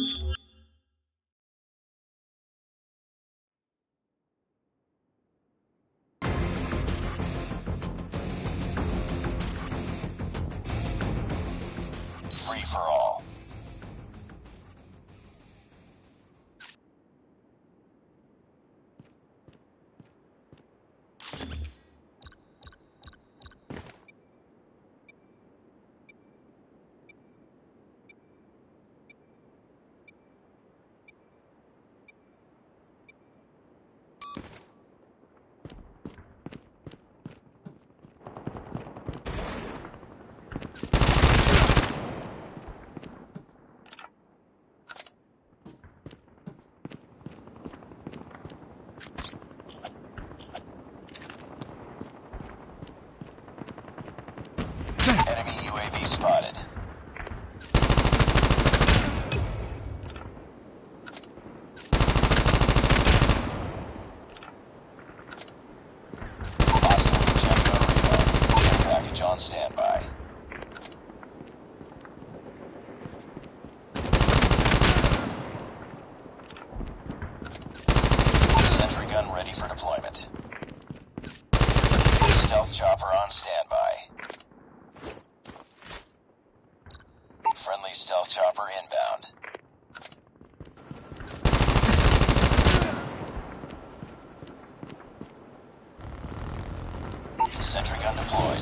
Free for all. Enemy UAV spotted. Hostiles jet gun radar. Care package on standby. Sentry gun ready for deployment. Stealth chopper on standby. Friendly stealth chopper inbound. Sentry gun deployed.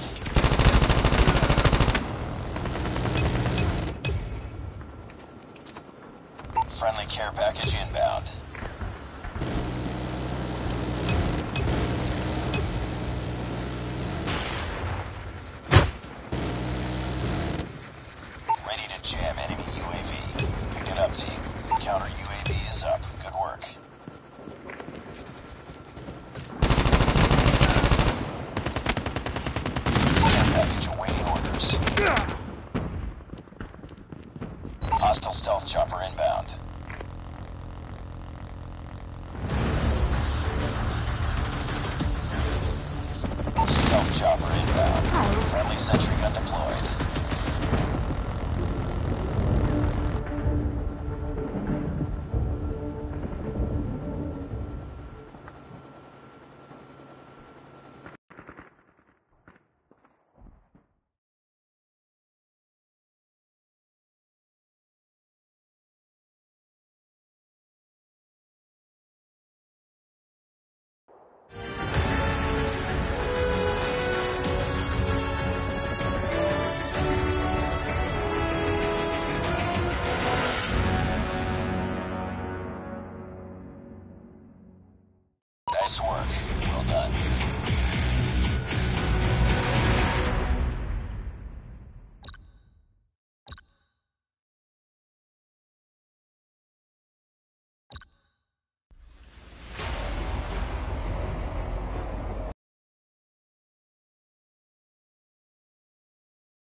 Friendly care package inbound. Ready to jam enemy UAV. Pick it up, team. Counter UAV is up. Good work. Care package awaiting orders. Hostile stealth chopper inbound. Stealth chopper inbound. Friendly sentry gun deployed.